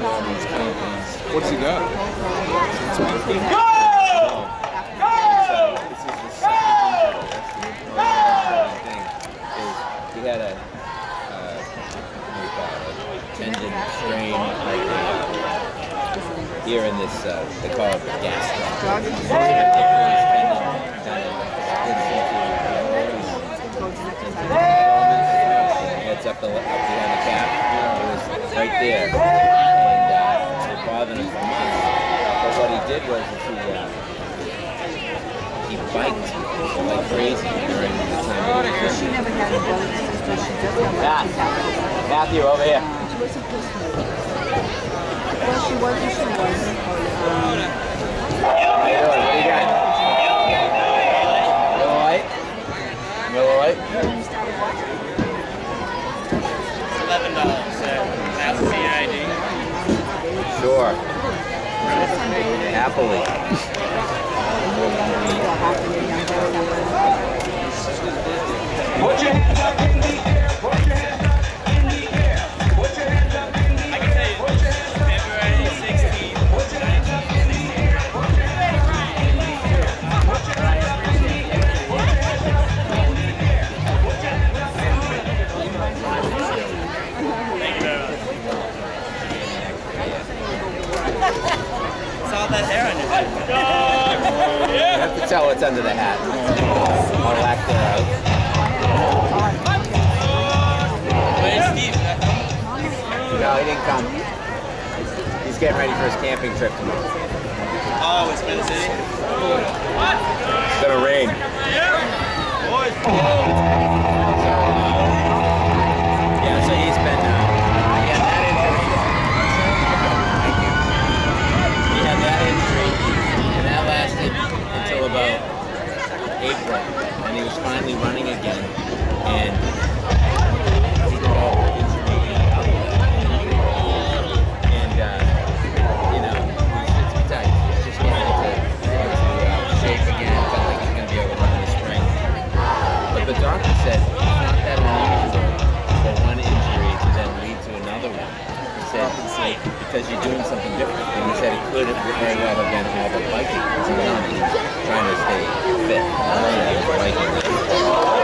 What's he got? This is the second thing. He had a tendon strain here in this, they call it the gas trunk. It's up behind the calf. It was right there. And it bothered him for months. But what he did was he biked like crazy during the time. She never had a brother and sister. She does have Matthew, over here. She was supposed to. Well, she wasn't. She wasn't. How you doing? What do you got? Miller Lite? Miller Lite? $11, that's CID. Sure. Happily. Put your hands up in the air. Put your hands up in the air. Put your hands up in the air. I can tell you, February 16th. Put your hands up in the air. Put your hands up in the air. Put your hands up in the air. Put your hands up in the air. Put your hands up in the air. Thank you very much. It's all that hair on your head. You have to tell what's under the hat. Or lack thereof. Where's Steve? No, he didn't come. He's getting ready for his camping trip tomorrow. Oh, it's Spin City? It's gonna rain. Yeah, so he's been, he had that injury. Thank you. He had that injury, and that lasted until about April, and he was finally running again, and he developed an injury out of it. And, you know, it's tight. He's just getting into shape again. Felt like he's going to be able to run in the spring. But the doctor said it's not that unusual for one injury to then lead to another one. He said, because you're doing something different. And he said it could very well have been all the biking. Trying to stay fit. Biking.